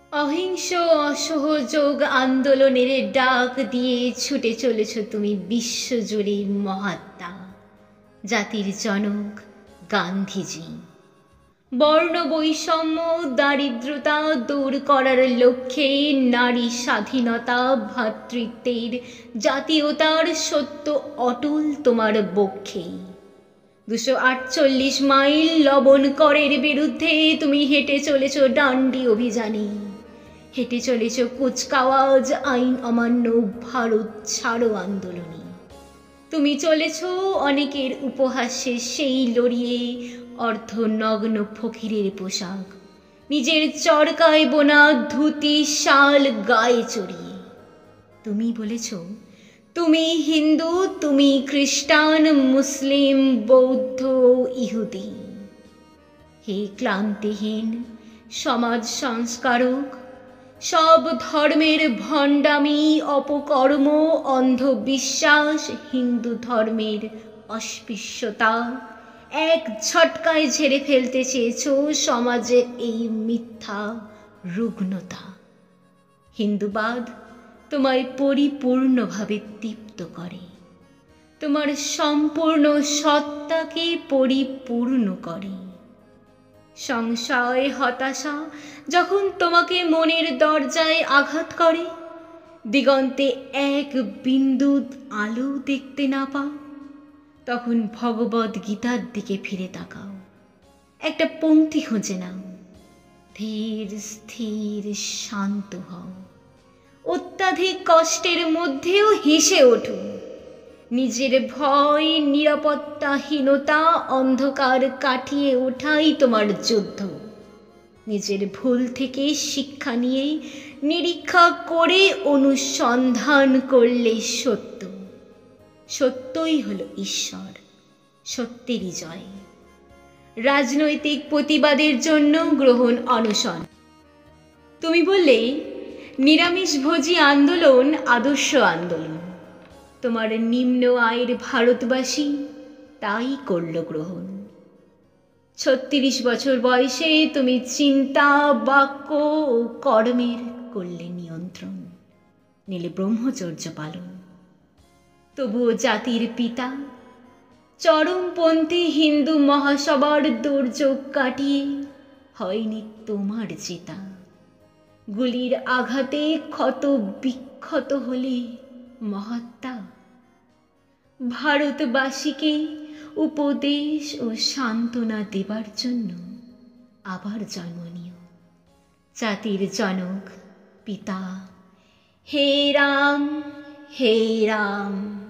অহিংস অসহযোগ আন্দোলনের ডাক দিয়ে ছুটে চলেছ তুমি বিশ্বজুড়ে মহাত্মা, জাতির জনক গান্ধীজি। বর্ণ বৈষম্য দারিদ্রতা দূর করার লক্ষ্যে নারী স্বাধীনতা ভ্রাতৃত্বের জাতীয়তার সত্য অটল তোমার বক্ষে। 248 মাইল লবণকরের বিরুদ্ধে তুমি হেঁটে চলেছ ডান্ডি অভিযানে, হেঁটে চলেছ কুচকাওয়াজ আইন অমান্য ভারত ছাড়ো আন্দোলনে। তুমি চলেছ অনেকের উপহাসে সেই লড়িয়ে অর্ধনগ্ন ফকিরের পোশাক, নিজের চরকায় বোনা ধুতি শাল গায়ে চড়িয়ে। তুমি বলেছ তুমি হিন্দু, তুমি খ্রিস্টান, মুসলিম, বৌদ্ধ, ইহুদি। হে ক্লান্তিহীন সমাজ সংস্কারক, সব ধর্মের ভণ্ডামি, অপকর্ম, অন্ধবিশ্বাস, হিন্দু ধর্মের অস্পৃশ্যতা এক ঝটকায় ঝেড়ে ফেলতে চেয়েছ সমাজের এই মিথ্যা রুগ্নতা। হিন্দুবাদ তোমায় পরিপূর্ণভাবে তৃপ্ত করে, তোমার সম্পূর্ণ সত্তাকে পরিপূর্ণ করে। সংশয় হতাশা যখন তোমাকে মনের দরজায় আঘাত করে, দিগন্তে এক বিন্দু আলো দেখতে না পাও, তখন ভগবদ গীতার দিকে ফিরে তাকাও, একটা পংক্তি খুঁজে নাও, ধীর স্থির শান্ত হও, অত্যাধিক কষ্টের মধ্যেও হেসে ওঠো। নিজের ভয়, নিরাপত্তাহীনতা, অন্ধকার কাটিয়ে ওঠাই তোমার যুদ্ধ। নিজের ভুল থেকে শিক্ষা নিয়ে নিরীক্ষা করে অনুসন্ধান করলে সত্য, সত্যই হলো ঈশ্বর, সত্যেরই জয়। রাজনৈতিক প্রতিবাদের জন্য গ্রহণ অনশন। তুমি বললে নিরামিষভোজী আন্দোলন আদর্শ আন্দোলন। তোমার নিম্ন আয়ের ভারতবাসী তাই করল গ্রহণ। 36 বছর বয়সে তুমি চিন্তা, বাক্য ও কর্মের করলে নিয়ন্ত্রণ, নিলে ব্রহ্মচর্য পালন। তবুও জাতির পিতা চরমপন্থী হিন্দু মহাসভার দুর্যোগ কাটিয়ে হয়নি তোমার জেতা। গুলির আঘাতে ক্ষত বিক্ষত হলে মহাত্মা। ভারতবাসীকে উপদেশ ও সান্ত্বনা দেবার জন্য আবার জন্ম নিও, জাতির জনক পিতা। হে রাম, হে রাম।